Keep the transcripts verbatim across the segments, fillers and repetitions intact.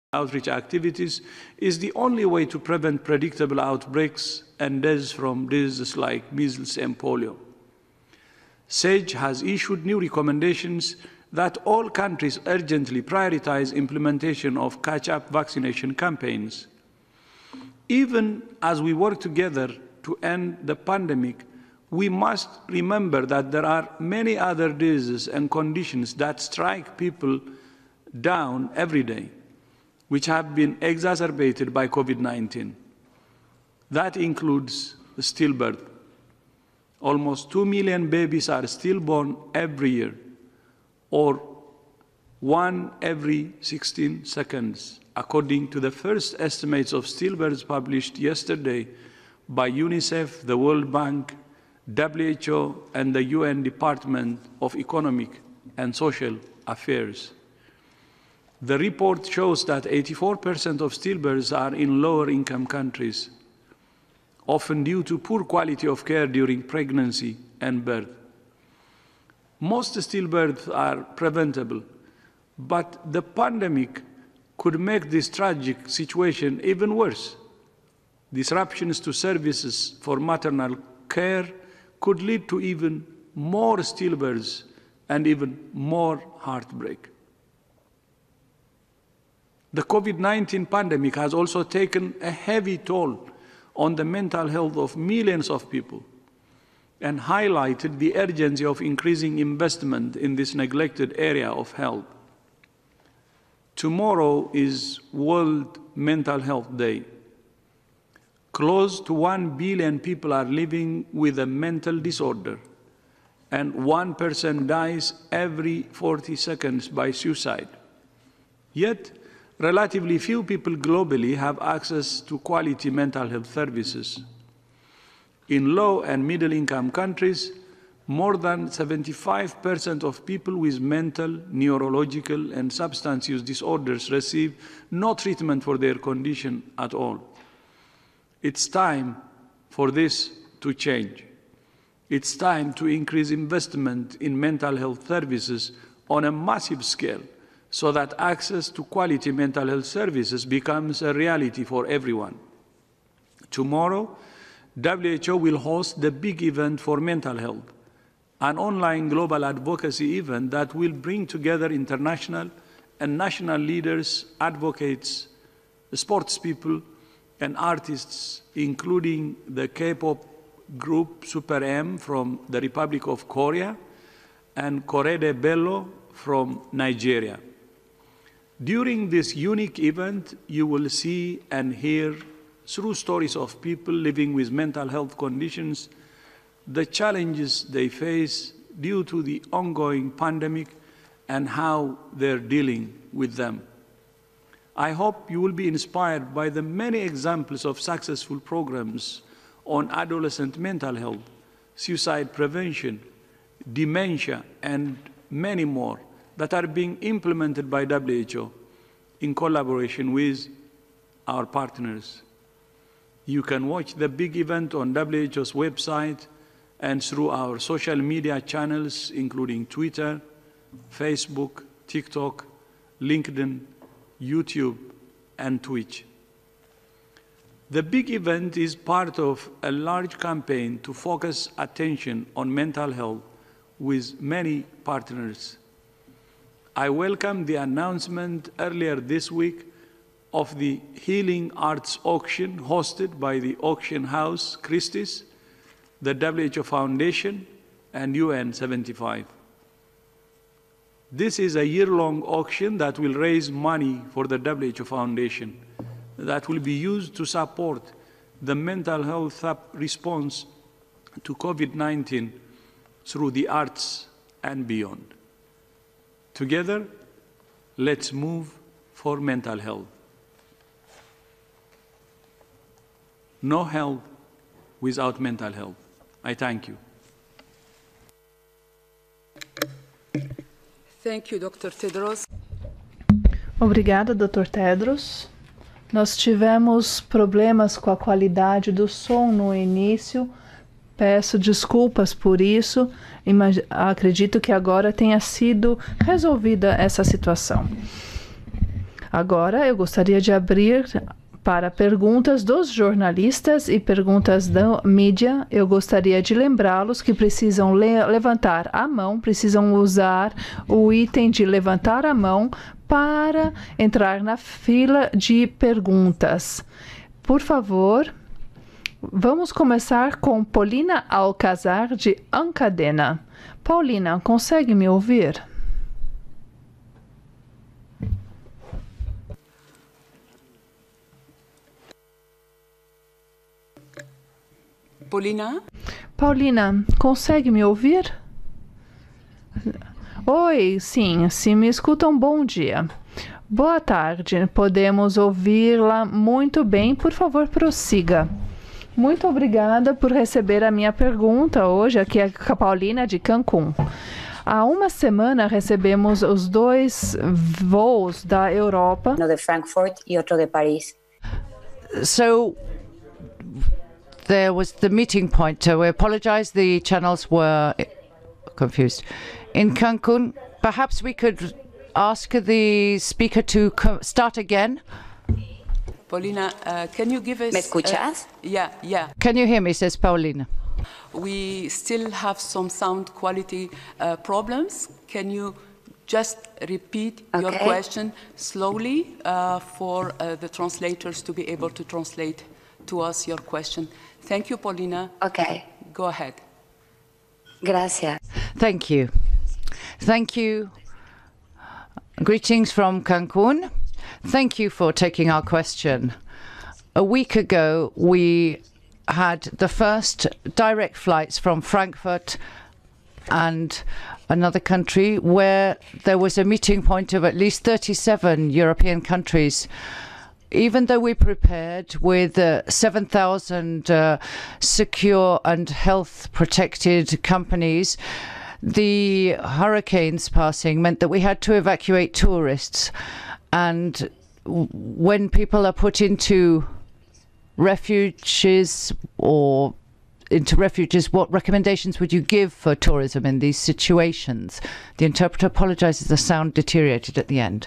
outreach activities is the only way to prevent predictable outbreaks and deaths from diseases like measles and polio. SAGE has issued new recommendations that all countries urgently prioritize implementation of catch-up vaccination campaigns. Even as we work together to end the pandemic, we must remember that there are many other diseases and conditions that strike people down every day, which have been exacerbated by COVID nineteen. That includes stillbirth. Almost two million babies are stillborn every year, or one every sixteen seconds, according to the first estimates of stillbirths published yesterday by UNICEF, the World Bank, W H O, and the U N Department of Economic and Social Affairs. The report shows that eighty-four percent of stillbirths are in lower-income countries, often due to poor quality of care during pregnancy and birth. Most stillbirths are preventable, but the pandemic could make this tragic situation even worse. Disruptions to services for maternal care could lead to even more stillbirths and even more heartbreak. The COVID nineteen pandemic has also taken a heavy toll on the mental health of millions of people and highlighted the urgency of increasing investment in this neglected area of health. Tomorrow is World Mental Health Day. Close to one billion people are living with a mental disorder, and one person dies every forty seconds by suicide. Yet, relatively few people globally have access to quality mental health services. In low and middle-income countries, more than seventy-five percent of people with mental, neurological, and substance use disorders receive no treatment for their condition at all. It's time for this to change. It's time to increase investment in mental health services on a massive scale, so that access to quality mental health services becomes a reality for everyone. Tomorrow, W H O will host the big event for mental health, an online global advocacy event that will bring together international and national leaders, advocates, sports people, and artists, including the K-pop group Super M from the Republic of Korea and Korede Bello from Nigeria. During this unique event, you will see and hear through stories of people living with mental health conditions, the challenges they face due to the ongoing pandemic and how they're dealing with them. I hope you will be inspired by the many examples of successful programs on adolescent mental health, suicide prevention, dementia, and many more that are being implemented by W H O in collaboration with our partners. You can watch the big event on W H O's website and through our social media channels, including Twitter, Facebook, TikTok, LinkedIn, YouTube, and Twitch. The big event is part of a large campaign to focus attention on mental health with many partners. I welcome the announcement earlier this week of the Healing Arts Auction hosted by the Auction House Christie's, the W H O Foundation, and U N seventy-five. This is a year-long auction that will raise money for the W H O Foundation that will be used to support the mental health response to COVID nineteen through the arts and beyond. Together, let's move for mental health. No health without mental health. I thank you. Thank you, Doctor Tedros. Obrigada, doutor Tedros. Nós tivemos problemas com a qualidade do som no início. Peço desculpas por isso. Imag- acredito que agora tenha sido resolvida essa situação. Agora eu gostaria de abrir para perguntas dos jornalistas e perguntas da mídia. Eu gostaria de lembrá-los que precisam le levantar a mão, precisam usar o item de levantar a mão para entrar na fila de perguntas. Por favor, vamos começar com Paulina Alcazar, de Ancadena. Paulina, consegue me ouvir? Paulina? Paulina, consegue me ouvir? Oi, sim, se me escutam, bom dia. Boa tarde, podemos ouvi-la muito bem, por favor, prossiga. Muito obrigada por receber a minha pergunta hoje, aqui é a Paulina de Cancún. Há uma semana recebemos os dois voos da Europa. Uno de Frankfurt y otro de París. So there was the meeting point. Uh, we apologize, the channels were confused. In Cancun, perhaps we could ask the speaker to co start again. Paulina, uh, can you give us... ¿Me escuchas? Uh, yeah, yeah. Can you hear me, says Paulina. We still have some sound quality uh, problems. Can you just repeat Okay. your question slowly uh, for uh, the translators to be able to translate to us your question? Thank you, Paulina. Ok, Go ahead. gracias. Thank you. Thank you. Greetings from Cancun. Thank you for taking our question. A week ago, we had the first direct flights from Frankfurt and another country where there was a meeting point of at least thirty-seven European countries. Even though we prepared with uh, seven thousand uh, secure and health protected companies, the hurricanes passing meant that we had to evacuate tourists. And when people are put into refuges or into refuges, what recommendations would you give for tourism in these situations? The interpreter apologizes, the sound deteriorated at the end.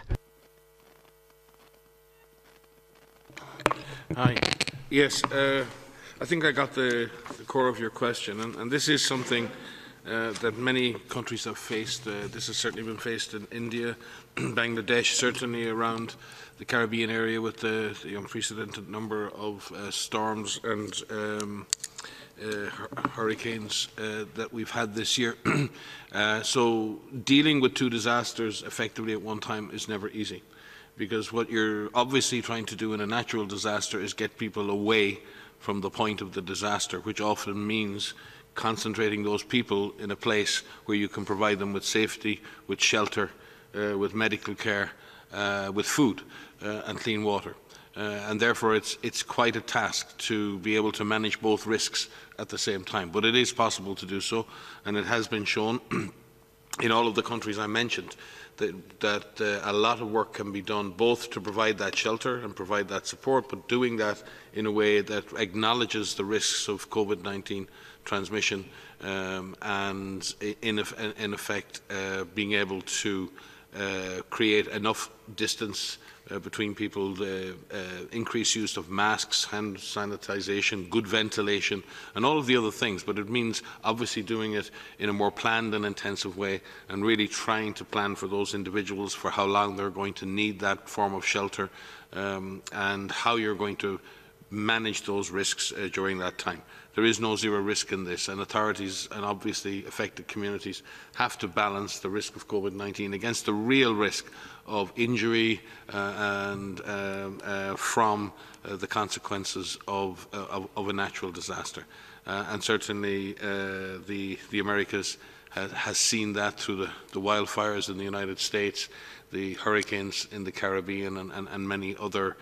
Hi. Yes, uh, I think I got the, the core of your question, and, and this is something uh, that many countries have faced. Uh, this has certainly been faced in India, Bangladesh, certainly around the Caribbean area with the, the unprecedented number of uh, storms and um, uh, hurricanes uh, that we've had this year. uh, so dealing with two disasters effectively at one time is never easy, because what you're obviously trying to do in a natural disaster is get people away from the point of the disaster, which often means concentrating those people in a place where you can provide them with safety, with shelter, uh, with medical care, uh, with food uh, and clean water. Uh, and therefore it's, it's quite a task to be able to manage both risks at the same time. But it is possible to do so, and it has been shown in all of the countries I mentioned that, that uh, a lot of work can be done both to provide that shelter and provide that support, but doing that in a way that acknowledges the risks of COVID nineteen transmission um, and in, in effect uh, being able to uh, create enough distance Uh, between people, the uh, increased use of masks, hand sanitization, good ventilation, and all of the other things. But it means obviously doing it in a more planned and intensive way, and really trying to plan for those individuals for how long they're going to need that form of shelter, um, and how you're going to manage those risks uh, during that time. There is no zero risk in this, and authorities and obviously affected communities have to balance the risk of COVID nineteen against the real risk of injury uh, and uh, uh, from uh, the consequences of, uh, of, of a natural disaster. Uh, and certainly uh, the, the Americas ha has seen that through the, the wildfires in the United States, the hurricanes in the Caribbean, and, and, and many other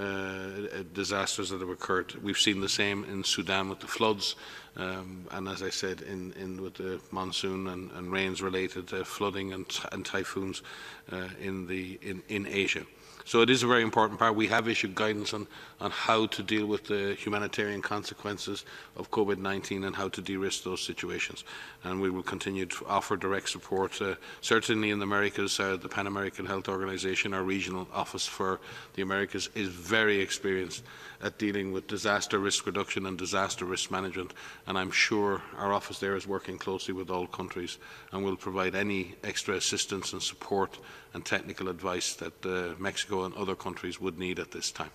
uh, disasters that have occurred. We've seen the same in Sudan with the floods, um, and as I said, in, in with the monsoon and, and rains-related uh, flooding and, and typhoons uh, in, the, in, in Asia. So it is a very important part. We have issued guidance on, on how to deal with the humanitarian consequences of COVID nineteen and how to de-risk those situations. And we will continue to offer direct support. Uh, certainly in the Americas, uh, the Pan American Health Organization, our regional office for the Americas, is very experienced at dealing with disaster risk reduction and disaster risk management. And I'm sure our office there is working closely with all countries and will provide any extra assistance and support and technical advice that uh, Mexico and other countries would need at this time.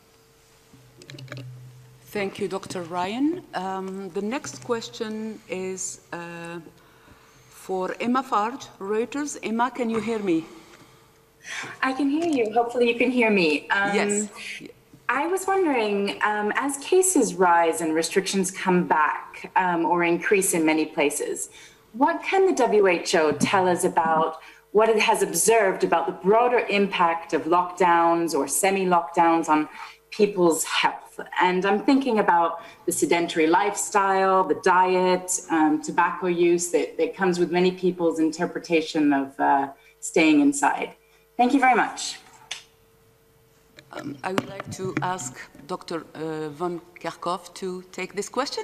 Thank you, Doctor Ryan. Um, the next question is uh, for Emma Farge, Reuters. Emma, can you hear me? I can hear you. Hopefully you can hear me. Um, Yes. I was wondering, um, as cases rise and restrictions come back um, or increase in many places, what can the W H O tell us about what it has observed about the broader impact of lockdowns or semi-lockdowns on people's health? And I'm thinking about the sedentary lifestyle, the diet, um, tobacco use that, that comes with many people's interpretation of uh, staying inside. Thank you very much. Um, I would like to ask Doctor Uh, von Kerkhoff to take this question.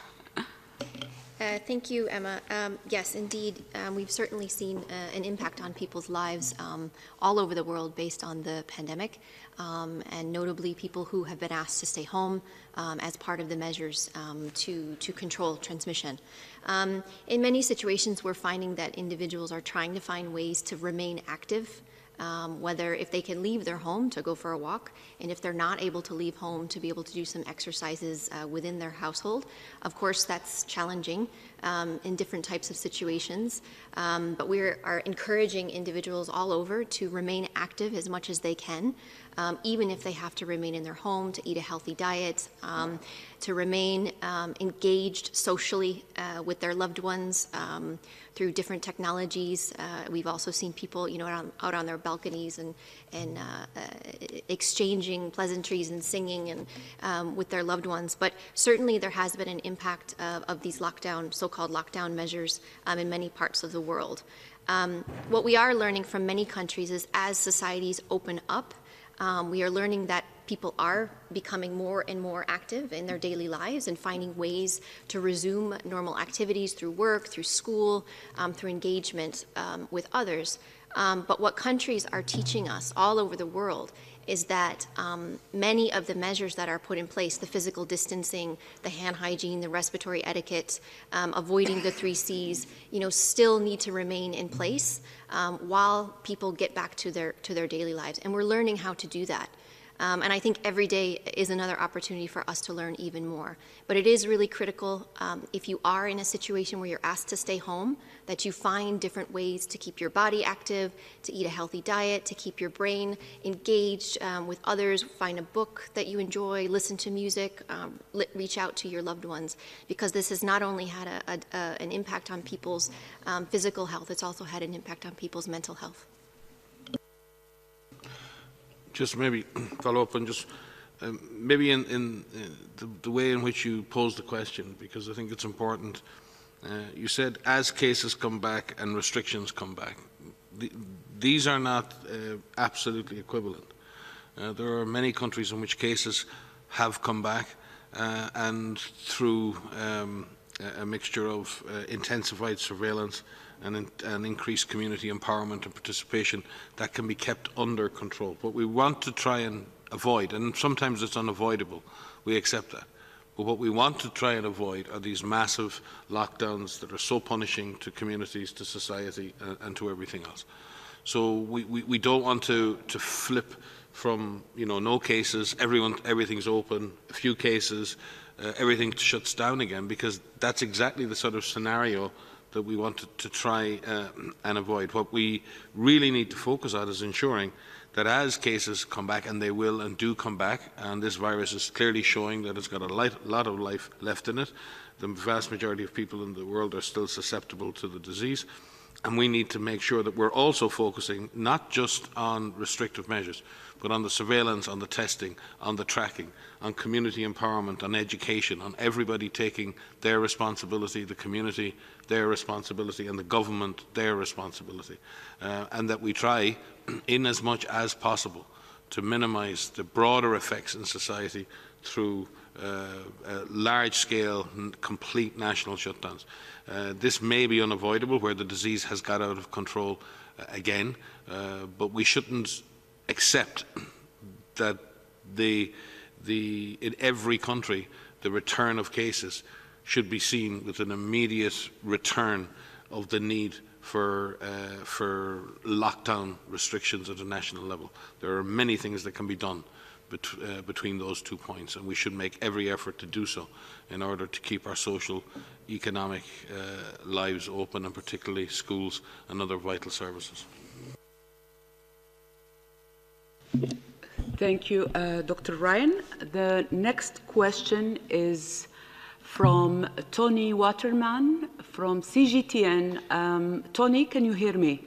Uh, thank you, Emma. Um, yes, indeed, um, we've certainly seen uh, an impact on people's lives um, all over the world based on the pandemic, um, and notably people who have been asked to stay home um, as part of the measures um, to, to control transmission. Um, in many situations, we're finding that individuals are trying to find ways to remain active, Um, whether if they can leave their home to go for a walk, and if they're not able to leave home to be able to do some exercises uh, within their household. Of course, that's challenging um, in different types of situations, um, but we are encouraging individuals all over to remain active as much as they can, um, even if they have to remain in their home, to eat a healthy diet, um, to remain um, engaged socially uh, with their loved ones, um, through different technologies. Uh, we've also seen people, you know, out on, out on their balconies and, and uh, uh, exchanging pleasantries and singing and um, with their loved ones. But certainly there has been an impact of, of these lockdown, so-called lockdown measures um, in many parts of the world. Um, what we are learning from many countries is as societies open up, um, we are learning that people are becoming more and more active in their daily lives and finding ways to resume normal activities through work, through school, um, through engagement um, with others. Um, but what countries are teaching us all over the world is that um, many of the measures that are put in place, the physical distancing, the hand hygiene, the respiratory etiquette, um, avoiding the three C's, you know, still need to remain in place um, while people get back to their, to their daily lives. And we're learning how to do that. Um, and I think every day is another opportunity for us to learn even more. But it is really critical, um, if you are in a situation where you're asked to stay home, that you find different ways to keep your body active, to eat a healthy diet, to keep your brain engaged um, with others, find a book that you enjoy, listen to music, um, reach out to your loved ones, because this has not only had a, a, a, an impact on people's um, physical health, it's also had an impact on people's mental health. Just maybe follow up on just um, maybe in, in uh, the, the way in which you posed the question, because I think it's important. Uh, you said as cases come back and restrictions come back. The, these are not uh, absolutely equivalent. Uh, there are many countries in which cases have come back uh, and through um, a, a mixture of uh, intensified surveillance and, in, and increased community empowerment and participation, that can be kept under control. What we want to try and avoid, and sometimes it's unavoidable, we accept that, but what we want to try and avoid are these massive lockdowns that are so punishing to communities, to society, and, and to everything else. So we, we, we don't want to, to flip from, you know, no cases, everyone, everything's open, a few cases, uh, everything shuts down again, because that's exactly the sort of scenario that we want to, to try uh, and avoid. What we really need to focus on is ensuring that as cases come back, and they will and do come back, and this virus is clearly showing that it's got a light, lot of life left in it, the vast majority of people in the world are still susceptible to the disease, and we need to make sure that we're also focusing not just on restrictive measures, but on the surveillance, on the testing, on the tracking, on community empowerment, on education, on everybody taking their responsibility, the community their responsibility, and the government their responsibility, uh, and that we try, in as much as possible, to minimize the broader effects in society through uh, uh, large-scale, complete national shutdowns. Uh, this may be unavoidable where the disease has got out of control uh, again, uh, but we shouldn't accept that the, the, in every country the return of cases should be seen with an immediate return of the need for, uh, for lockdown restrictions at a national level. There are many things that can be done bet uh, between those two points, and we should make every effort to do so in order to keep our social, economic uh, lives open, and particularly schools and other vital services. Thank you, uh, Doctor Ryan. The next question is from Tony Waterman from C G T N. Um, Tony, can you hear me?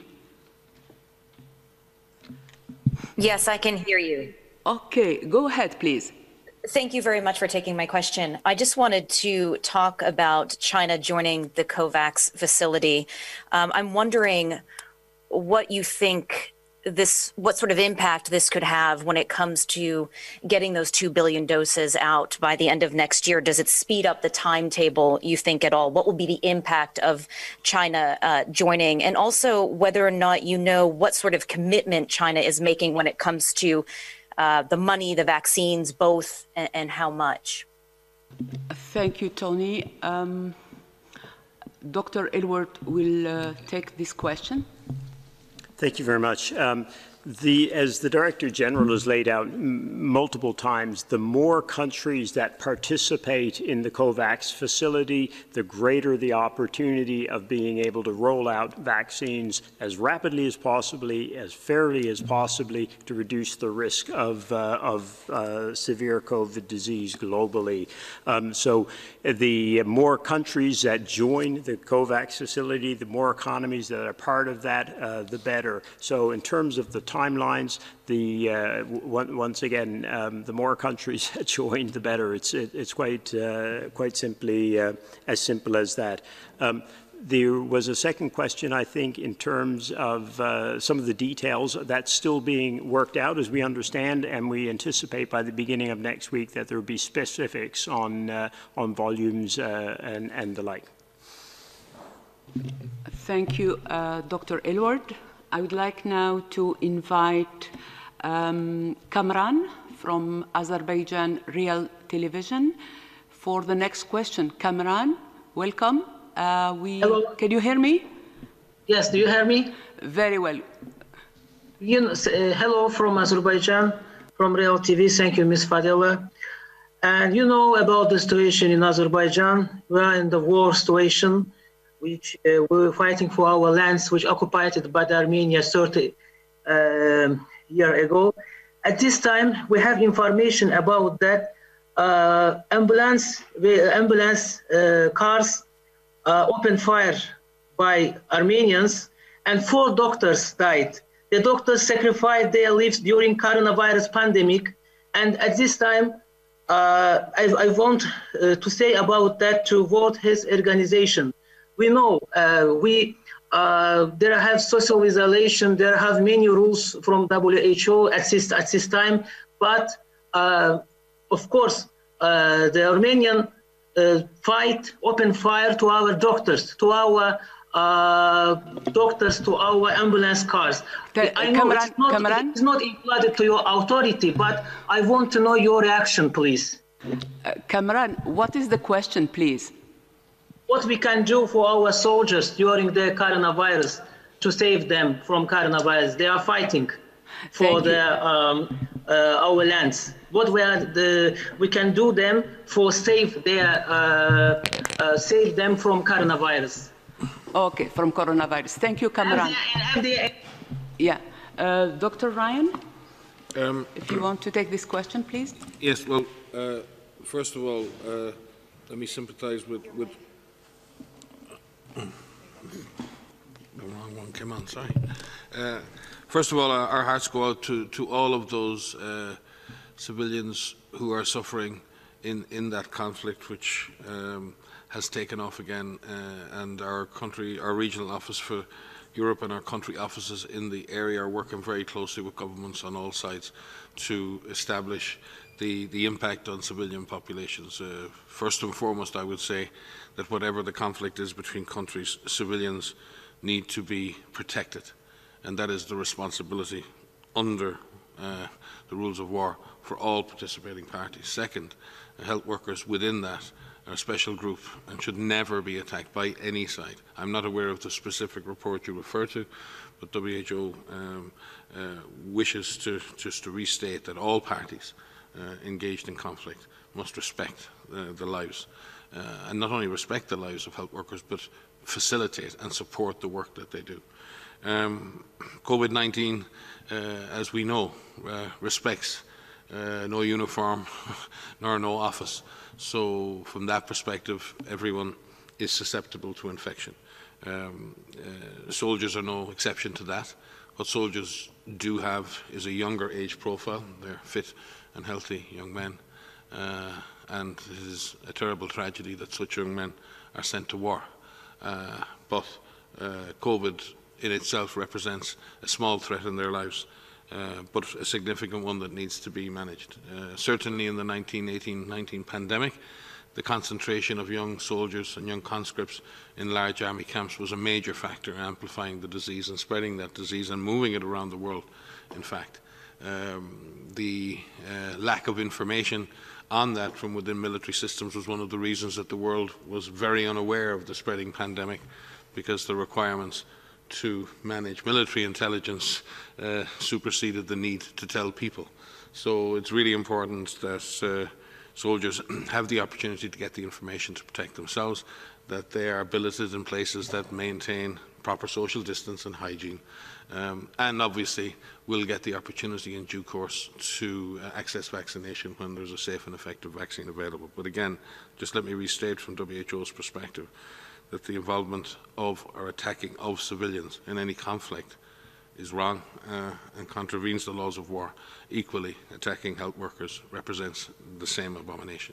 Yes, I can hear you. Okay, go ahead, please. Thank you very much for taking my question. I just wanted to talk about China joining the COVAX facility. Um, I'm wondering what you think this, what sort of impact this could have when it comes to getting those two billion doses out by the end of next year. Does it speed up the timetable, you think, at all? What will be the impact of China uh, joining? And also whether or not you know what sort of commitment China is making when it comes to uh, the money, the vaccines, both, and, and how much? Thank you, Tony. Um, Doctor Aylward will uh, take this question. Thank you very much. Um, the, as the Director General has laid out m multiple times, the more countries that participate in the COVAX facility, the greater the opportunity of being able to roll out vaccines as rapidly as possibly, as fairly as possibly, to reduce the risk of, uh, of uh, severe COVID disease globally. Um, so the more countries that join the COVAX facility, the more economies that are part of that, uh, the better. So in terms of the timelines, the uh, once again, um, the more countries that join, the better. It's it, it's quite uh, quite simply uh, as simple as that. Um, there was a second question, I think, in terms of uh, some of the details that's still being worked out, as we understand, and we anticipate by the beginning of next week that there will be specifics on uh, on volumes uh, and and the like. Thank you, uh, Doctor Aylward. I would like now to invite um, Kamran from Azerbaijan Real Television for the next question. Kamran, welcome. Uh, we, Hello. Can you hear me? Yes, do you hear me? Very well. You know, uh, hello from Azerbaijan, from Real T V. Thank you, Miz Fadela. And you know about the situation in Azerbaijan. We are in the war situation, which uh, we were fighting for our lands, which occupied by the Armenia thirty um, years ago. At this time, we have information about that uh, ambulance, ambulance uh, cars uh, opened fire by Armenians, and four doctors died. The doctors sacrificed their lives during coronavirus pandemic, and at this time, uh, I, I want uh, to say about that to vote his organization. We know uh, we uh, there have social isolation. There have many rules from W H O at this at this time, but uh, of course uh, the Armenian uh, fight open fire to our doctors, to our uh, doctors, to our ambulance cars. The, I know Kamran, it's not Kamran? it's not included to your authority, but I want to know your reaction, please. Uh, Kamran, what is the question, please? What we can do for our soldiers during the coronavirus to save them from coronavirus. They are fighting for their, um, uh, our lands. What we, are the, we can do them for save, their, uh, uh, save them from coronavirus. Okay, from coronavirus. Thank you, Kamran. And the, and the, yeah. Uh, Doctor Ryan, Um, if you want to take this question, please. yes, well, uh, first of all, uh, let me sympathize with, with the wrong one came on, sorry. Uh, first of all, our, our hearts go out to, to all of those uh, civilians who are suffering in, in that conflict, which um, has taken off again, uh, and our country, our regional office for Europe and our country offices in the area are working very closely with governments on all sides to establish the, the impact on civilian populations. Uh, first and foremost, I would say that whatever the conflict is between countries, civilians need to be protected, and that is the responsibility under uh, the rules of war for all participating parties. Second, uh, health workers within that are a special group and should never be attacked by any side. I'm not aware of the specific report you refer to, but W H O um, uh, wishes to, just to restate that all parties uh, engaged in conflict must respect uh, the lives, uh, and not only respect the lives of health workers, but facilitate and support the work that they do. Um, COVID nineteen, uh, as we know, uh, respects uh, no uniform nor no office. So from that perspective, everyone is susceptible to infection. Um, uh, soldiers are no exception to that. What soldiers do have is a younger age profile. They're fit and healthy young men. Uh, and it is a terrible tragedy that such young men are sent to war. Uh, but uh, COVID in itself represents a small threat in their lives, uh, but a significant one that needs to be managed. Uh, certainly in the nineteen eighteen nineteen pandemic, the concentration of young soldiers and young conscripts in large army camps was a major factor in amplifying the disease and spreading that disease and moving it around the world, in fact. Um, the uh, lack of information on that from within military systems was one of the reasons that the world was very unaware of the spreading pandemic, because the requirements to manage military intelligence uh, superseded the need to tell people. So it's really important that uh, soldiers have the opportunity to get the information to protect themselves, that they are billeted in places that maintain proper social distance and hygiene, um, and obviously will get the opportunity in due course to uh, access vaccination when there's a safe and effective vaccine available. But again, just let me restate from W H O's perspective that the involvement of or attacking of civilians in any conflict is wrong uh, and contravenes the laws of war. Equally, attacking health workers represents the same abomination.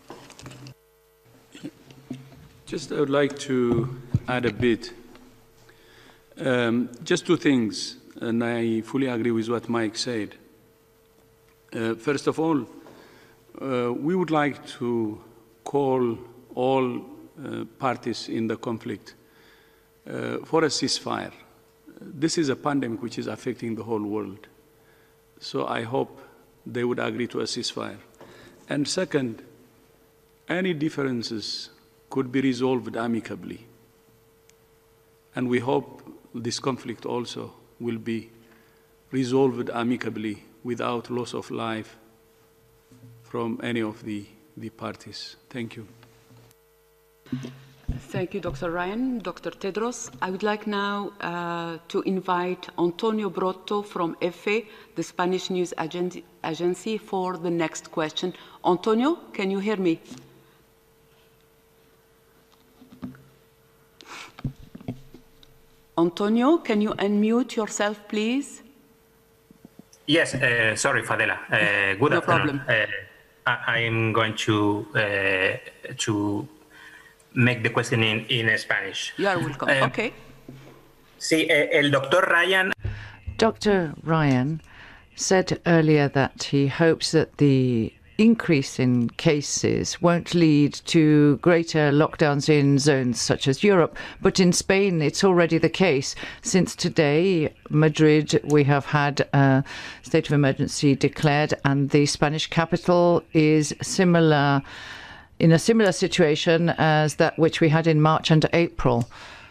Just I would like to add a bit. Um, just two things, and I fully agree with what Mike said. Uh, first of all, uh, we would like to call all uh, parties in the conflict uh, for a ceasefire. This is a pandemic which is affecting the whole world. So I hope they would agree to a ceasefire. And second, any differences could be resolved amicably. And we hope this conflict also will be resolved amicably without loss of life from any of the, the parties. Thank you. Thank you, Doctor Ryan. Doctor Tedros, I would like now uh, to invite Antonio Brotto from E F E, the Spanish news agen agency, for the next question. Antonio, can you hear me? Antonio, can you unmute yourself, please? Yes, uh, sorry, Fadela. Uh, good no afternoon. problem. Uh, I am going to uh, to make the question in, in Spanish. You are welcome. Uh, okay. Sí, el doctor Ryan. Doctor Ryan said earlier that he hopes that the increase in cases won't lead to greater lockdowns in zones such as Europe. But in Spain, it's already the case. Since today, Madrid, we have had a state of emergency declared, and the Spanish capital is similar, in a similar situation as that which we had in March and April.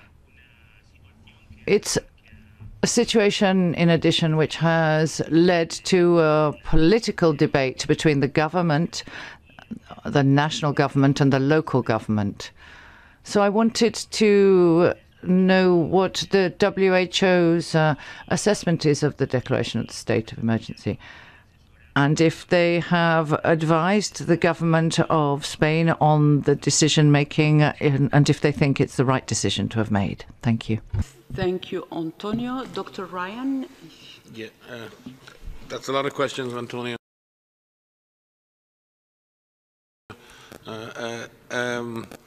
It's a situation, in addition, which has led to a political debate between the government, the national government, and the local government. So I wanted to know what the W H O's uh, assessment is of the declaration of the state of emergency, and if they have advised the government of Spain on the decision-making, and if they think it's the right decision to have made. Thank you. Thank you, Antonio. Doctor Ryan? Yeah, uh, that's a lot of questions, Antonio. Uh, uh, um,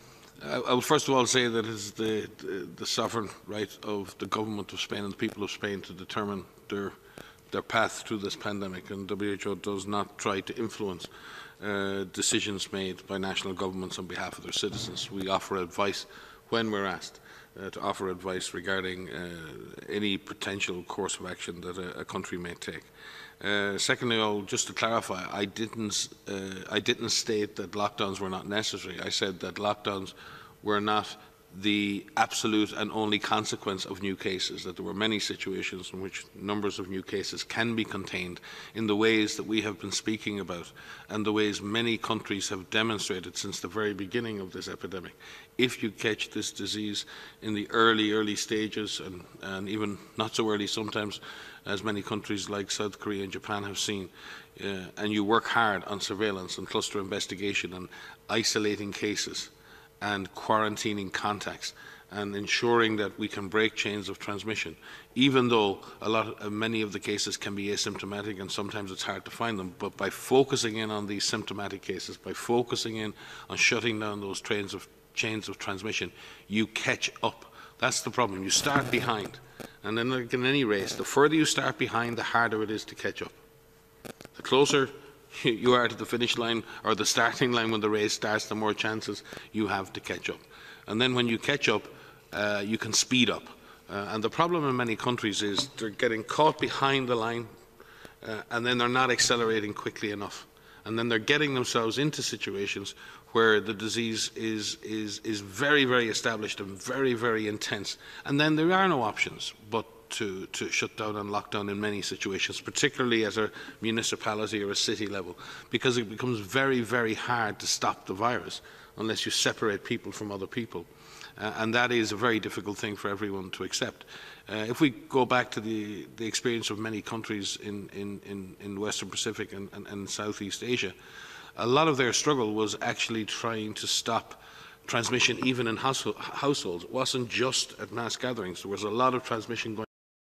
I, I would first of all say that it is the, the, the sovereign right of the government of Spain and the people of Spain to determine their, their path through this pandemic, and W H O does not try to influence uh, decisions made by national governments on behalf of their citizens. We offer advice when we're asked uh, to offer advice regarding uh, any potential course of action that a, a country may take. Uh, secondly, I'll, just to clarify, I didn't, uh, I didn't state that lockdowns were not necessary. I said that lockdowns were not the absolute and only consequence of new cases, that there were many situations in which numbers of new cases can be contained in the ways that we have been speaking about and the ways many countries have demonstrated since the very beginning of this epidemic. If you catch this disease in the early, early stages, and, and even not so early sometimes, as many countries like South Korea and Japan have seen, uh, and you work hard on surveillance and cluster investigation and isolating cases and quarantining contacts and ensuring that we can break chains of transmission, even though a lot of, uh, many of the cases can be asymptomatic and sometimes it's hard to find them. But by focusing in on these symptomatic cases, by focusing in on shutting down those trains of, chains of transmission, you catch up. That's the problem. You start behind. And then, like in any race, the further you start behind, the harder it is to catch up. The closer you are to the finish line or the starting line when the race starts, the more chances you have to catch up. And then when you catch up, uh, you can speed up. Uh, and the problem in many countries is they're getting caught behind the line uh, and then they're not accelerating quickly enough. And then they're getting themselves into situations where the disease is, is, is very, very established and very, very intense. And then there are no options but To, to shut down and lock down in many situations, particularly at a municipality or a city level, because it becomes very, very hard to stop the virus unless you separate people from other people. Uh, and that is a very difficult thing for everyone to accept. Uh, if we go back to the, the experience of many countries in, in, in, in the Western Pacific and, and, and Southeast Asia, a lot of their struggle was actually trying to stop transmission even in household, households. It wasn't just at mass gatherings. There was a lot of transmission going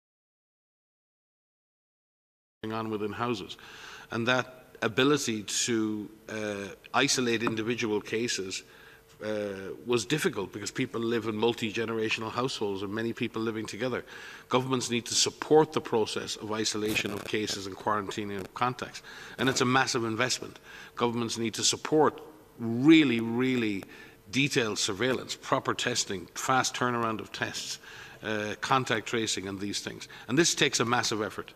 on within houses, and that ability to uh, isolate individual cases uh, was difficult because people live in multi-generational households and many people living together. Governments need to support the process of isolation of cases and quarantining of contacts, and it's a massive investment. Governments need to support really, really detailed surveillance, proper testing, fast turnaround of tests, uh, contact tracing and these things, and this takes a massive effort.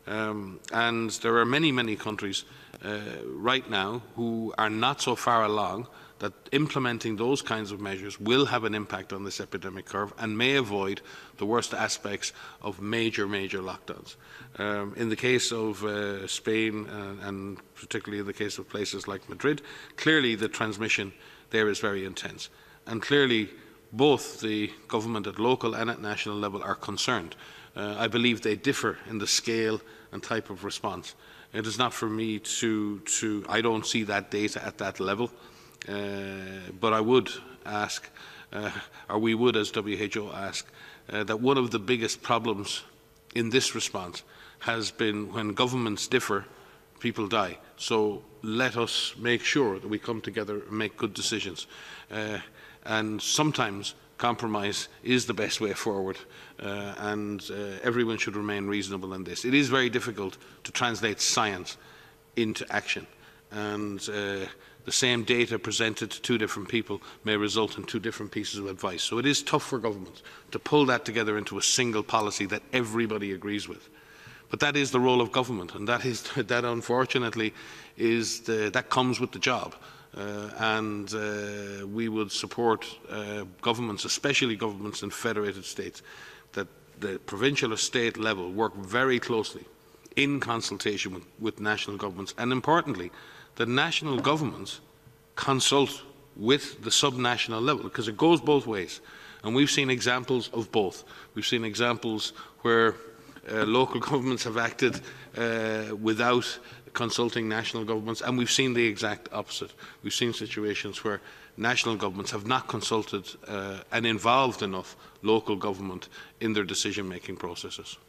Um, and there are many, many countries uh, right now who are not so far along that implementing those kinds of measures will have an impact on this epidemic curve and may avoid the worst aspects of major, major lockdowns. Um, in the case of uh, Spain, uh, and particularly in the case of places like Madrid, clearly the transmission there is very intense. And clearly both the government at local and at national level are concerned. Uh, I believe they differ in the scale and type of response. It is not for me to, to I don't see that data at that level, uh, but I would ask, uh, or we would as W H O ask, uh, that one of the biggest problems in this response has been when governments differ, people die. So let us make sure that we come together and make good decisions. Uh, and sometimes compromise is the best way forward, uh, and uh, everyone should remain reasonable in this. It is very difficult to translate science into action, and uh, the same data presented to two different people may result in two different pieces of advice. So it is tough for governments to pull that together into a single policy that everybody agrees with. But that is the role of government, and that is that unfortunately is the, that comes with the job. Uh, and uh, we would support uh, governments, especially governments in federated states, that the provincial or state level work very closely in consultation with, with national governments, and importantly, the national governments consult with the subnational level, because it goes both ways. And we've seen examples of both. We've seen examples where uh, local governments have acted uh, without consulting national governments, and we've seen the exact opposite. We've seen situations where national governments have not consulted uh, and involved enough local government in their decision-making processes.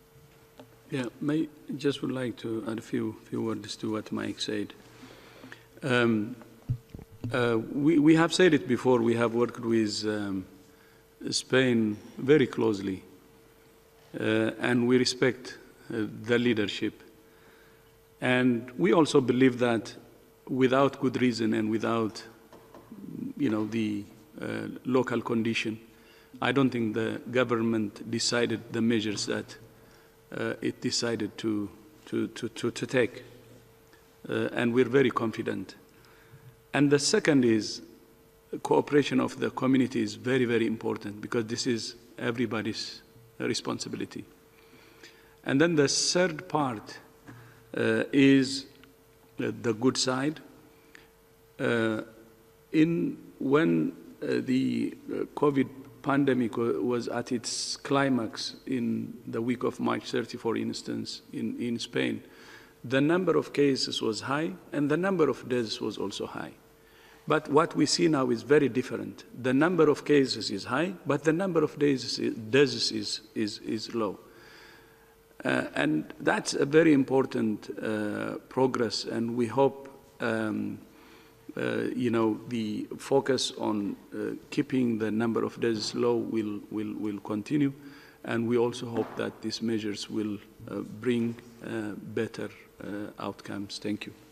Yeah, I just would like to add a few, few words to what Mike said. Um, uh, we, we have said it before, we have worked with um, Spain very closely, uh, and we respect uh, the leadership. And we also believe that without good reason and without, you know, the uh, local condition, I don't think the government decided the measures that uh, it decided to, to, to, to, to take. Uh, and we're very confident. And the second is cooperation of the community is very, very important because this is everybody's responsibility. And then the third part uh, is uh, the good side. Uh, in when uh, the uh, COVID pandemic was at its climax in the week of March thirtieth, for instance, in, in Spain, the number of cases was high and the number of deaths was also high. But what we see now is very different. The number of cases is high, but the number of deaths is, is, is, is low. Uh, and that's a very important uh, progress, and we hope um, uh, you know, the focus on uh, keeping the number of deaths low will, will, will continue, and we also hope that these measures will uh, bring uh, better uh, outcomes. Thank you.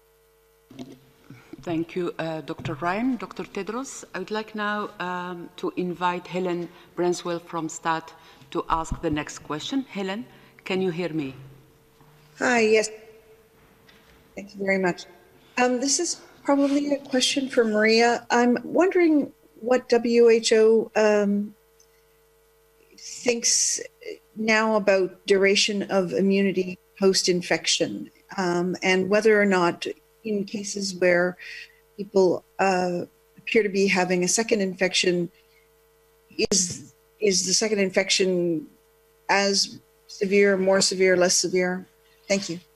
Thank you, uh, Doctor Ryan. Doctor Tedros, I would like now um, to invite Helen Branswell from S T A T to ask the next question. Helen, can you hear me? Hi, yes. Thank you very much. Um, this is probably a question for Maria. I'm wondering what W H O um, thinks now about duration of immunity post-infection, um, and whether or not in cases where people uh, appear to be having a second infection, is, is the second infection as severe, more severe, less severe? Thank you.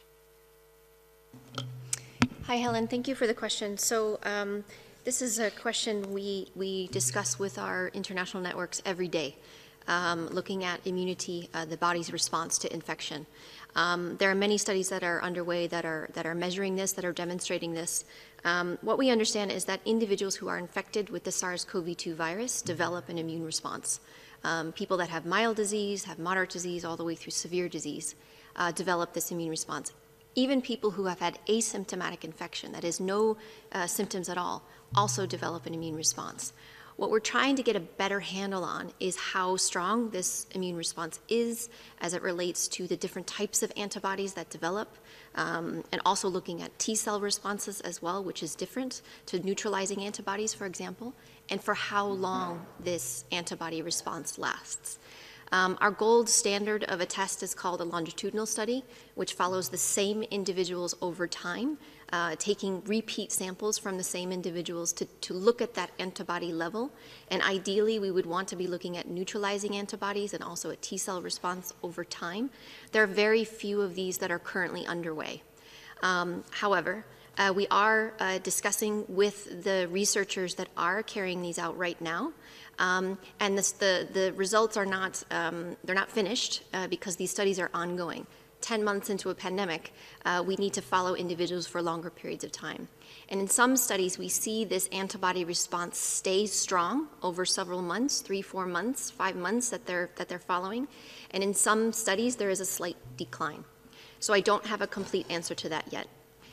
Hi, Helen. Thank you for the question. So um, this is a question we, we discuss with our international networks every day, um, looking at immunity, uh, the body's response to infection. Um, there are many studies that are underway that are, that are measuring this, that are demonstrating this. Um, what we understand is that individuals who are infected with the SARS CoV two virus develop an immune response. Um, people that have mild disease, have moderate disease, all the way through severe disease, uh, develop this immune response. Even people who have had asymptomatic infection, that is no uh, symptoms at all, also develop an immune response. What we're trying to get a better handle on is how strong this immune response is as it relates to the different types of antibodies that develop, um, and also looking at T-cell responses as well, which is different to neutralizing antibodies, for example, and for how long this antibody response lasts. Um, our gold standard of a test is called a longitudinal study, which follows the same individuals over time, uh, taking repeat samples from the same individuals to, to look at that antibody level. And ideally, we would want to be looking at neutralizing antibodies and also a T-cell response over time. There are very few of these that are currently underway. Um, however, uh, we are uh, discussing with the researchers that are carrying these out right now. Um, and this, the, the results are not, um, they're not finished uh, because these studies are ongoing. ten months into a pandemic, uh, we need to follow individuals for longer periods of time. And in some studies, we see this antibody response stay strong over several months, three, four months, five months that they're, that they're following. And in some studies, there is a slight decline. So I don't have a complete answer to that yet.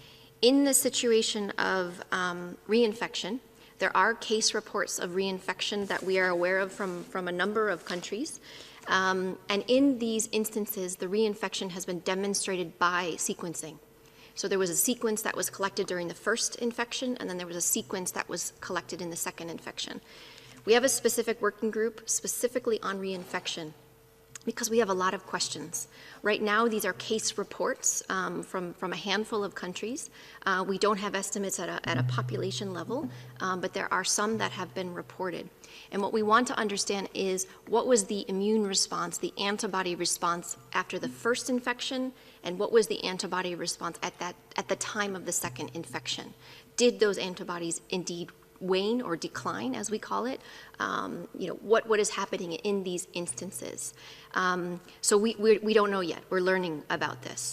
In the situation of um, reinfection, there are case reports of reinfection that we are aware of from, from a number of countries. Um, and in these instances, the reinfection has been demonstrated by sequencing. So there was a sequence that was collected during the first infection, and then there was a sequence that was collected in the second infection. We have a specific working group specifically on reinfection because we have a lot of questions. Right now, these are case reports um, from, from a handful of countries. Uh, we don't have estimates at a, at a population level, um, but there are some that have been reported. And what we want to understand is what was the immune response, the antibody response after the first infection, and what was the antibody response at, that, at the time of the second infection. Did those antibodies indeed wane or decline, as we call it? Um, you know, what, what is happening in these instances? Um, so we, we, we don't know yet. We're learning about this.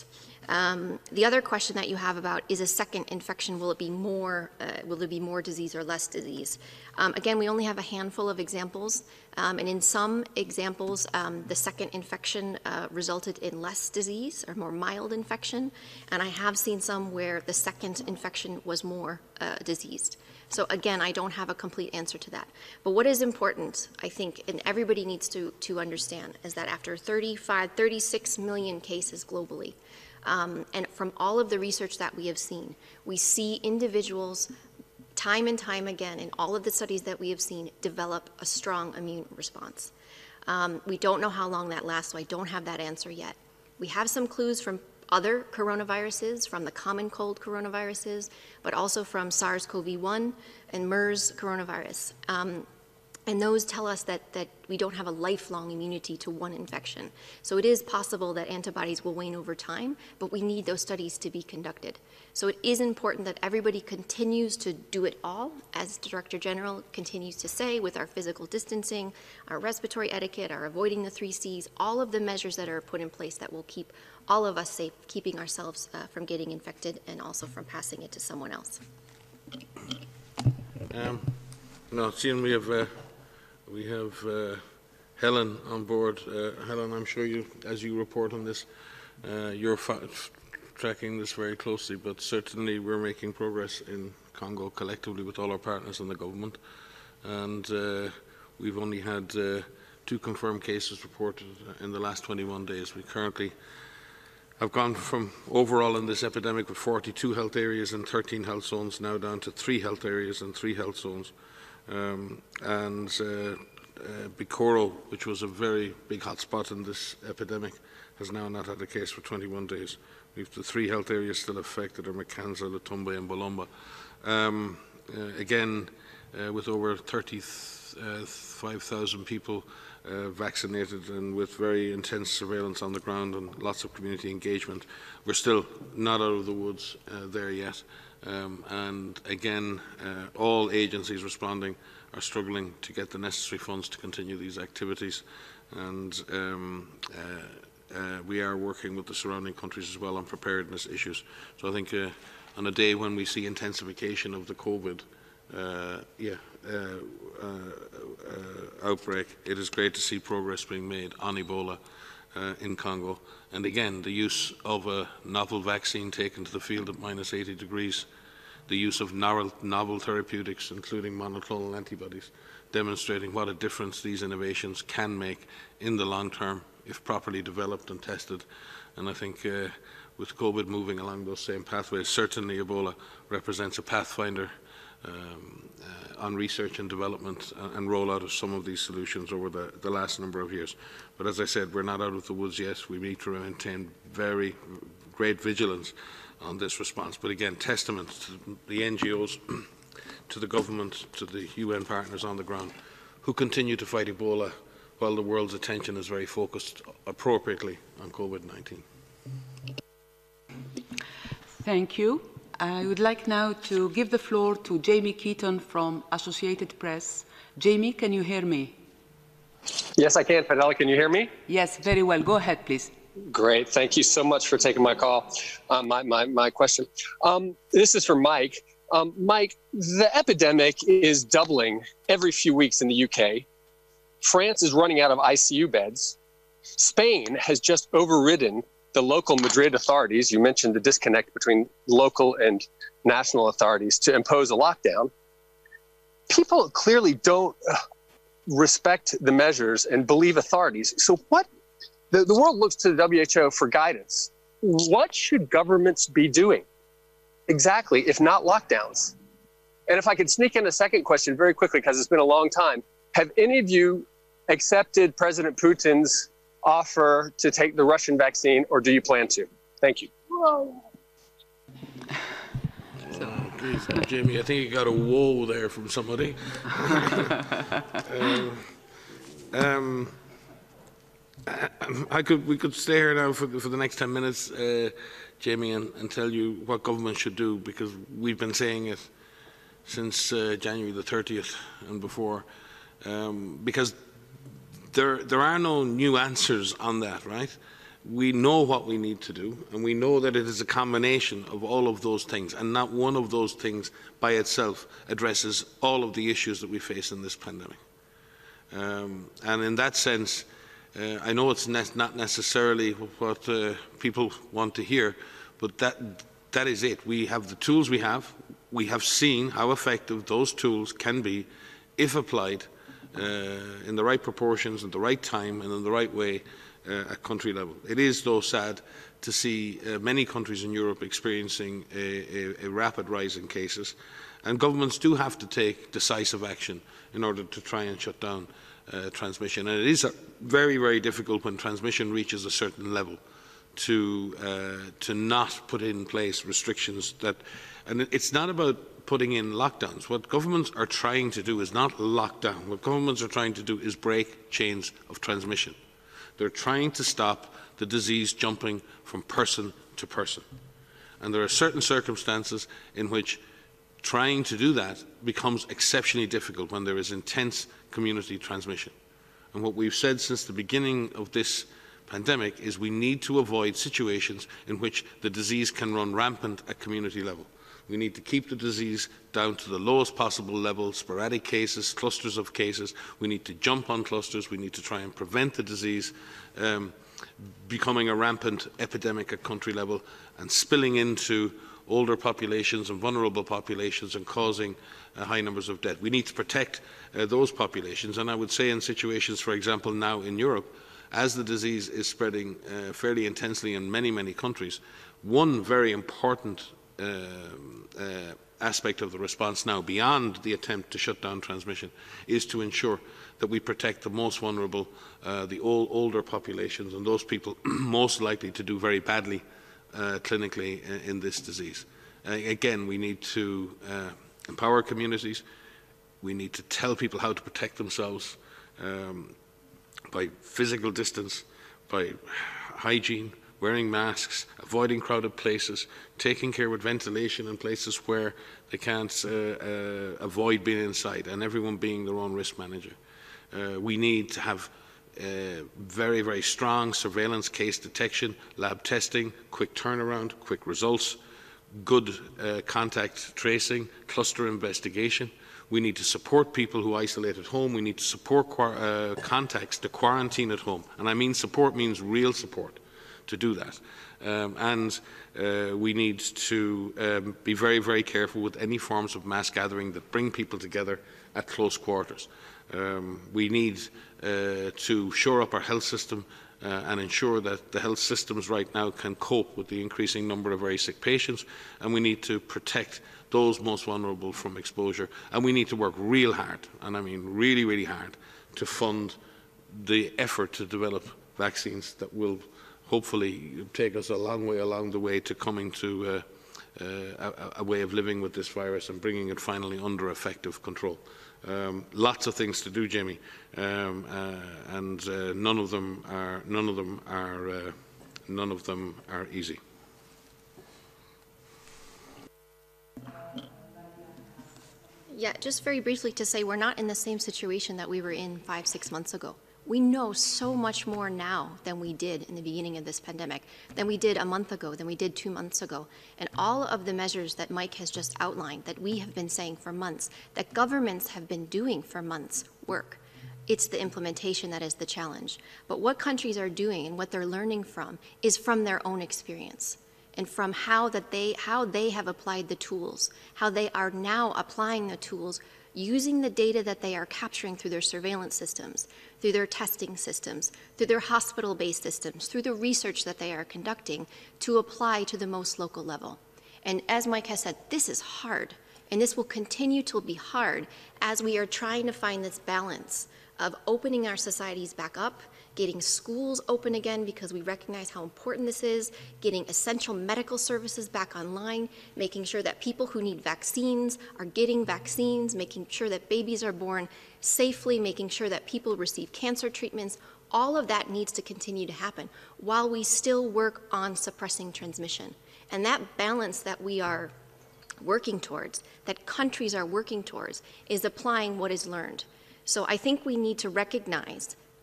Um, the other question that you have about is a second infection, will it be more, uh, will there be more disease or less disease? Um, again, we only have a handful of examples, um, and in some examples, um, the second infection uh, resulted in less disease or more mild infection, and I have seen some where the second infection was more uh, diseased. So again, I don't have a complete answer to that. But what is important, I think, and everybody needs to, to understand, is that after thirty-five, thirty-six million cases globally, um, and from all of the research that we have seen, we see individuals time and time again in all of the studies that we have seen develop a strong immune response. Um, we don't know how long that lasts, so I don't have that answer yet. We have some clues from other coronaviruses, from the common cold coronaviruses, but also from SARS CoV one and MERS coronavirus. Um, and those tell us that, that we don't have a lifelong immunity to one infection. So it is possible that antibodies will wane over time, but we need those studies to be conducted. So it is important that everybody continues to do it all, as the Director General continues to say, with our physical distancing, our respiratory etiquette, our avoiding the three C's, all of the measures that are put in place that will keep all of us safe, keeping ourselves uh, from getting infected and also from passing it to someone else. Um, no, seeing we have uh, we have uh, Helen on board. Uh, Helen, I'm sure you, as you report on this, uh, you're tracking this very closely. But certainly, we're making progress in Congo collectively with all our partners and the government. And uh, we've only had uh, two confirmed cases reported in the last twenty-one days. We currently have gone from overall in this epidemic with forty-two health areas and thirteen health zones now down to three health areas and three health zones. Um, and uh, uh, Bikoro, which was a very big hotspot in this epidemic, has now not had a case for twenty-one days. We have the three health areas still affected are Makanza, Lutumba and Bolomba. Um, uh, again, uh, with over thirty-five thousand people Uh, vaccinated and with very intense surveillance on the ground and lots of community engagement. We're still not out of the woods uh, there yet. Um, and again, uh, all agencies responding are struggling to get the necessary funds to continue these activities. And um, uh, uh, we are working with the surrounding countries as well on preparedness issues. So I think uh, on a day when we see intensification of the COVID uh, yeah, uh, uh, uh, outbreak, it is great to see progress being made on Ebola uh, in Congo. And again, the use of a novel vaccine taken to the field at minus eighty degrees, the use of novel, novel therapeutics, including monoclonal antibodies, demonstrating what a difference these innovations can make in the long term if properly developed and tested. And I think uh, with COVID moving along those same pathways, certainly Ebola represents a pathfinder um, uh, on research and development and, and rollout of some of these solutions over the, the last number of years. But as I said, we're not out of the woods yet. We need to maintain very great vigilance on this response. But again, testament to the N G Os, to the government, to the U N partners on the ground, who continue to fight Ebola while the world's attention is very focused appropriately on COVID nineteen. Thank you. I would like now to give the floor to Jamie Keaton from Associated Press. Jamie, can you hear me? Yes, I can. Fadela, can you hear me? Yes, very well. Go ahead, please. Great. Thank you so much for taking my call, um, my, my, my question. Um, this is for Mike. Um, Mike, the epidemic is doubling every few weeks in the U K. France is running out of I C U beds. Spain has just overridden the local Madrid authorities. You mentioned the disconnect between local and national authorities to impose a lockdown. People clearly don't respect the measures and believe authorities. So what, the, the world looks to the W H O for guidance. What should governments be doing exactly, if not lockdowns? And if I could sneak in a second question very quickly, because it's been a long time. Have any of you accepted President Putin's offer to take the Russian vaccine, or do you plan to? Thank you. Whoa. Oh, geez, Jamie, I think you got a whoa there from somebody. um, um, I, I could, we could stay here now for the, for the next ten minutes, uh, Jamie, and, and tell you what government should do, because we've been saying it since uh, January the thirtieth and before, um, because There, there are no new answers on that, right? we know what we need to do, and we know that it is a combination of all of those things, and not one of those things by itself addresses all of the issues that we face in this pandemic. Um, and in that sense, uh, I know it's ne not necessarily what uh, people want to hear, but that, that is it. We have the tools we have. We have seen how effective those tools can be if applied uh, in the right proportions, at the right time, and in the right way uh, at country level. It is, though, sad to see uh, many countries in Europe experiencing a, a, a rapid rise in cases, and governments do have to take decisive action in order to try and shut down uh, transmission. And it is a very, very difficult when transmission reaches a certain level to, uh, to not put in place restrictions that, and it's not about putting in lockdowns. What governments are trying to do is not lock down. What governments are trying to do is break chains of transmission. They're trying to stop the disease jumping from person to person. And there are certain circumstances in which trying to do that becomes exceptionally difficult when there is intense community transmission. And what we've said since the beginning of this pandemic is we need to avoid situations in which the disease can run rampant at community level. We need to keep the disease down to the lowest possible level, sporadic cases, clusters of cases. We need to jump on clusters. We need to try and prevent the disease um, becoming a rampant epidemic at country level and spilling into older populations and vulnerable populations and causing uh, high numbers of death. We need to protect uh, those populations, and I would say in situations, for example, now in Europe, as the disease is spreading uh, fairly intensely in many, many countries, one very important uh, uh, aspect of the response now, beyond the attempt to shut down transmission, is to ensure that we protect the most vulnerable, uh, the old, older populations, and those people most likely to do very badly Uh, clinically uh, in this disease. Uh, again, we need to uh, empower communities. We need to tell people how to protect themselves um, by physical distance, by hygiene, wearing masks, avoiding crowded places, taking care with ventilation in places where they can't uh, uh, avoid being inside, and everyone being their own risk manager. Uh, we need to have Uh, very, very strong surveillance case detection, lab testing, quick turnaround, quick results, good uh, contact tracing, cluster investigation. We need to support people who isolate at home. We need to support uh, contacts to quarantine at home. And I mean support means real support to do that. Um, and uh, we need to um, be very, very careful with any forms of mass gathering that bring people together at close quarters. Um, we need uh, to shore up our health system uh, and ensure that the health systems right now can cope with the increasing number of very sick patients, and we need to protect those most vulnerable from exposure. And we need to work real hard, and I mean really, really hard, to fund the effort to develop vaccines that will hopefully take us a long way along the way to coming to uh, uh, a, a way of living with this virus and bringing it finally under effective control. Um, lots of things to do, Jamie, um, uh, and uh, none of them are none of them are uh, none of them are easy. Yeah, just very briefly to say we're not in the same situation that we were in five, six months ago. We know so much more now than we did in the beginning of this pandemic, than we did a month ago, than we did two months ago. And all of the measures that Mike has just outlined, that we have been saying for months, that governments have been doing for months, work. It's the implementation that is the challenge. But what countries are doing and what they're learning from is from their own experience and from how that they how they have applied the tools, how they are now applying the tools using the data that they are capturing through their surveillance systems, through their testing systems, through their hospital-based systems, through the research that they are conducting to apply to the most local level. And as Mike has said, this is hard, and this will continue to be hard as we are trying to find this balance of opening our societies back up, getting schools open again because we recognize how important this is, getting essential medical services back online, making sure that people who need vaccines are getting vaccines, making sure that babies are born safely, making sure that people receive cancer treatments. All of that needs to continue to happen while we still work on suppressing transmission. And that balance that we are working towards, that countries are working towards, is applying what is learned. So I think we need to recognize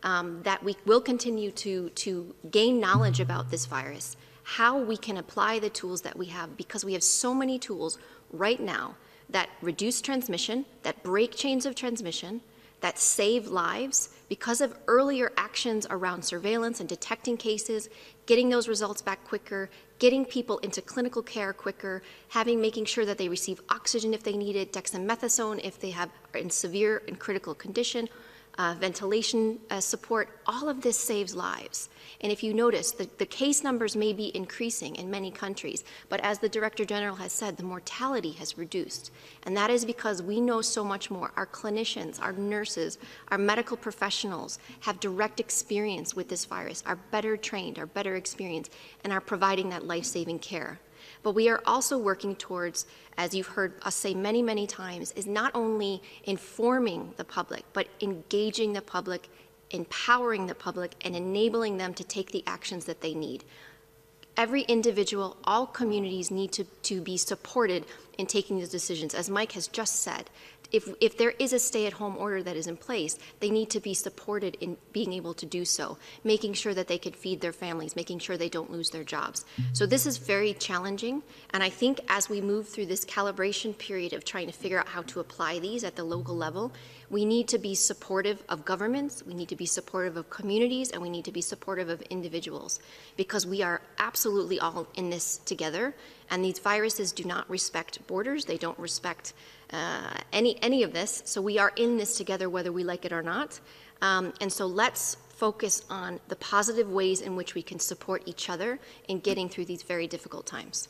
um, that we will continue to, to gain knowledge about this virus, how we can apply the tools that we have, because we have so many tools right now that reduce transmission, that break chains of transmission, that save lives because of earlier actions around surveillance and detecting cases, getting those results back quicker, getting people into clinical care quicker, having making sure that they receive oxygen if they need it, dexamethasone if they have are in severe and critical condition, uh, ventilation uh, support. All of this saves lives. And if you notice, the, the case numbers may be increasing in many countries, but as the Director General has said, the mortality has reduced. And that is because we know so much more. Our clinicians, our nurses, our medical professionals have direct experience with this virus, are better trained, are better experienced, and are providing that life-saving care. But we are also working towards, as you've heard us say many, many times, is not only informing the public, but engaging the public, empowering the public, and enabling them to take the actions that they need. Every individual, all communities need to, to be supported in taking these decisions. As Mike has just said, if, if there is a stay-at-home order that is in place, they need to be supported in being able to do so, making sure that they can feed their families, making sure they don't lose their jobs. So this is very challenging, and I think as we move through this calibration period of trying to figure out how to apply these at the local level, we need to be supportive of governments, we need to be supportive of communities, and we need to be supportive of individuals, because we are absolutely all in this together, and these viruses do not respect borders, they don't respect uh, any, any of this, so we are in this together whether we like it or not. Um, and so let's focus on the positive ways in which we can support each other in getting through these very difficult times.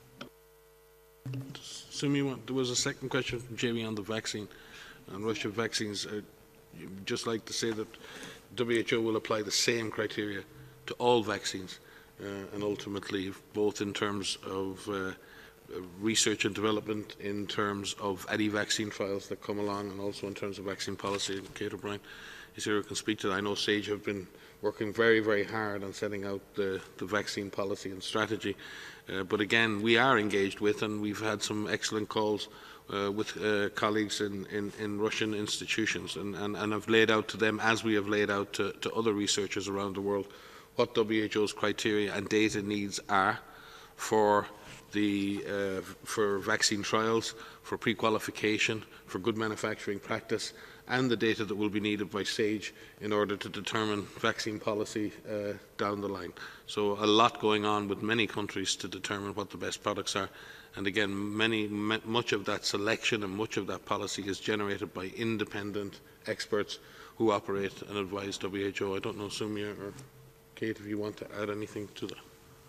Sumi, there was a second question from Jamie on the vaccine. On Russian vaccines, uh, you'd just like to say that W H O will apply the same criteria to all vaccines, uh, and ultimately, both in terms of uh, research and development, in terms of any vaccine trials that come along, and also in terms of vaccine policy. And Kate O'Brien is here who can speak to that. I know SAGE have been working very, very hard on setting out the, the vaccine policy and strategy. Uh, but again, we are engaged with, and we've had some excellent calls Uh, with uh, colleagues in, in, in Russian institutions, and, and, and have laid out to them, as we have laid out to, to other researchers around the world, what W H O's criteria and data needs are for, the, uh, for vaccine trials, for pre-qualification, for good manufacturing practice, and the data that will be needed by SAGE in order to determine vaccine policy uh, down the line. So a lot going on with many countries to determine what the best products are. And again, many, much of that selection and much of that policy is generated by independent experts who operate and advise W H O. I don't know, Sumia or Kate, if you want to add anything to that.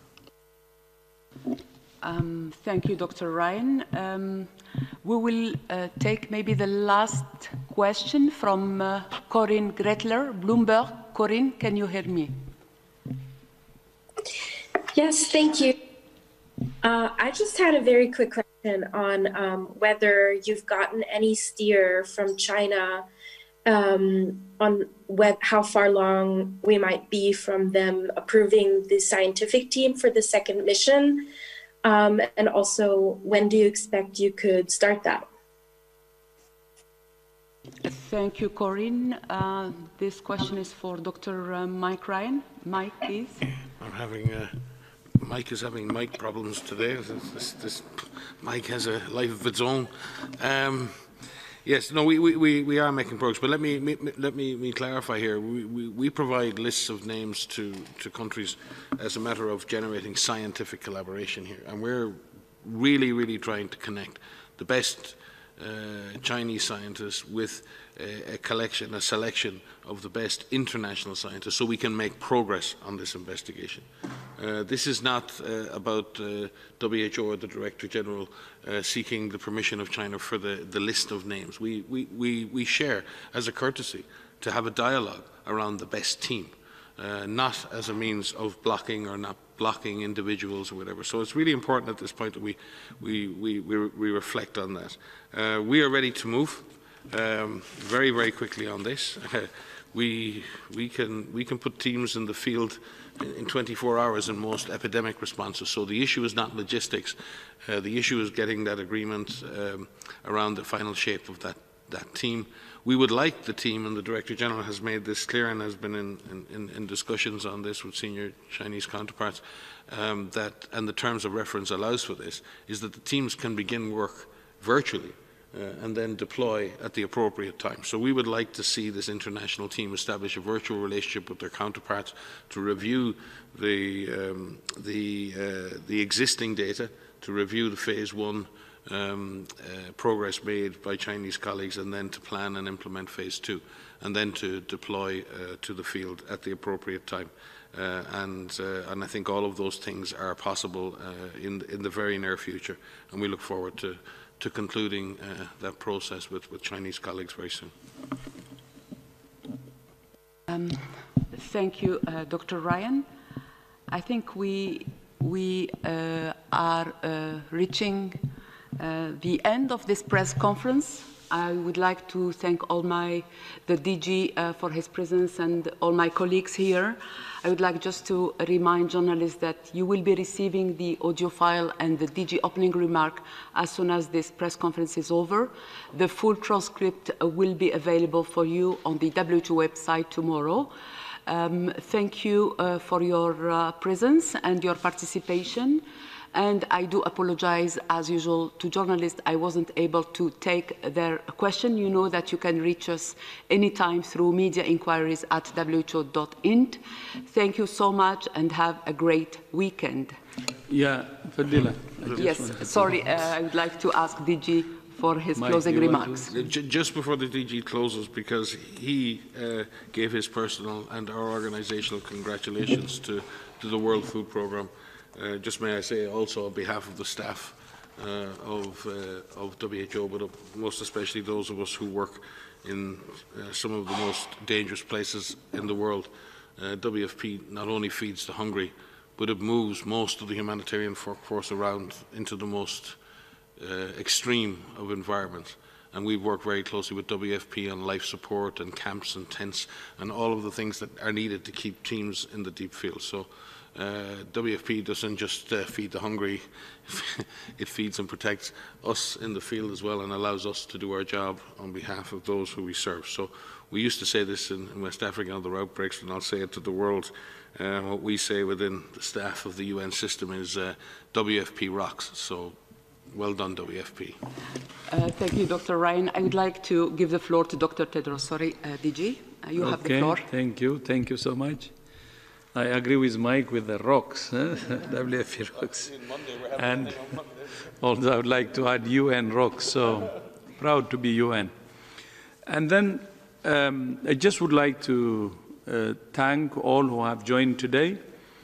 Um, thank you, Doctor Ryan. Um, we will uh, take maybe the last question from uh, Corinne Gretler, Bloomberg. Corinne, can you hear me? Yes, thank you. Uh, I just had a very quick question on um, whether you've gotten any steer from China um, on web, how far along we might be from them approving the scientific team for the second mission, um, and also when do you expect you could start that? Thank you, Corinne. Uh, this question is for Doctor Uh, Mike Ryan. Mike, please. I'm having uh, Mike is having mic problems today. This, this, this Mike has a life of its own. Um, yes, no, we, we, we are making progress, but let me, me let me, me clarify here. We, we, we provide lists of names to, to countries as a matter of generating scientific collaboration here, and we're really, really trying to connect the best uh, Chinese scientists with a, a collection, a selection of the best international scientists, so we can make progress on this investigation. Uh, this is not uh, about uh, W H O or the Director General uh, seeking the permission of China for the, the list of names. We, we, we, we share as a courtesy to have a dialogue around the best team, uh, not as a means of blocking or not blocking individuals or whatever. So it's really important at this point that we, we, we, we, we reflect on that. Uh, we are ready to move um, very, very quickly on this. we, we, can, we can put teams in the field in twenty-four hours in most epidemic responses. So the issue is not logistics. Uh, the issue is getting that agreement um, around the final shape of that that team. We would like the team, and the Director General has made this clear and has been in, in, in discussions on this with senior Chinese counterparts, um, that, and the terms of reference allows for this, is that the teams can begin work virtually uh, and then deploy at the appropriate time. So we would like to see this international team establish a virtual relationship with their counterparts to review the, um, the, uh, the existing data, to review the phase one Um, uh, progress made by Chinese colleagues, and then to plan and implement phase two, and then to deploy uh, to the field at the appropriate time. Uh, and, uh, and I think all of those things are possible uh, in, in the very near future, and we look forward to, to concluding uh, that process with, with Chinese colleagues very soon. Um, thank you, uh, Doctor Ryan. I think we, we uh, are uh, reaching Uh, the end of this press conference. I would like to thank all my, the D G uh, for his presence and all my colleagues here. I would like just to remind journalists that you will be receiving the audio file and the D G opening remark as soon as this press conference is over. The full transcript uh, will be available for you on the W H O website tomorrow. Um, thank you uh, for your uh, presence and your participation. And I do apologize, as usual, to journalists. I wasn't able to take their question. You know that you can reach us anytime through media inquiries at W H O dot I N T. Thank you so much and have a great weekend. Yeah, Fadila. Yes, sorry, uh, I would like to ask D G for his Mike, closing remarks. Just before the D G closes, because he uh, gave his personal and our organizational congratulations to, to the World Food Programme. Uh, just may I say also on behalf of the staff uh, of, uh, of W H O, but most especially those of us who work in uh, some of the most dangerous places in the world, uh, W F P not only feeds the hungry, but it moves most of the humanitarian workforce around into the most uh, extreme of environments. And we work very closely with W F P on life support and camps and tents and all of the things that are needed to keep teams in the deep field. So uh, W F P doesn't just uh, feed the hungry, it feeds and protects us in the field as well, and allows us to do our job on behalf of those who we serve. So we used to say this in, in West Africa on the outbreaks, and I'll say it to the world. Uh, what we say within the staff of the U N system is uh, W F P rocks. So well done, W F P. Uh, thank you, Doctor Ryan. I would like to give the floor to Doctor Tedros. Sorry, uh, D G, uh, you okay, have the floor. Thank you. Thank you so much. I agree with Mike with the rocks, eh? W F P rocks. And also I would like to add U N rocks, so proud to be U N. And then um, I just would like to uh, thank all who have joined today,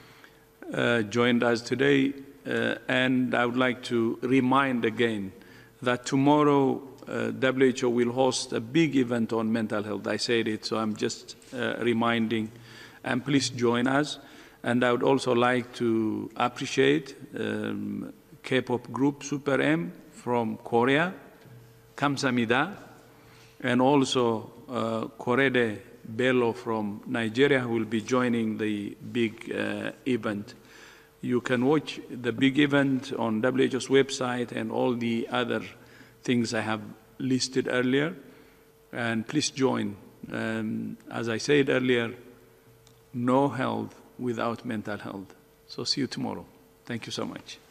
uh, joined us today, uh, and I would like to remind again that tomorrow uh, W H O will host a big event on mental health. I said it, so I'm just uh, reminding. And please join us. And I would also like to appreciate um, K-pop group Super M from Korea, Kamsamida, and also uh, Korede Bello from Nigeria, who will be joining the big uh, event. You can watch the big event on W H O's website and all the other things I have listed earlier. And please join. Um, as I said earlier, no health without mental health. So see you tomorrow. Thank you so much.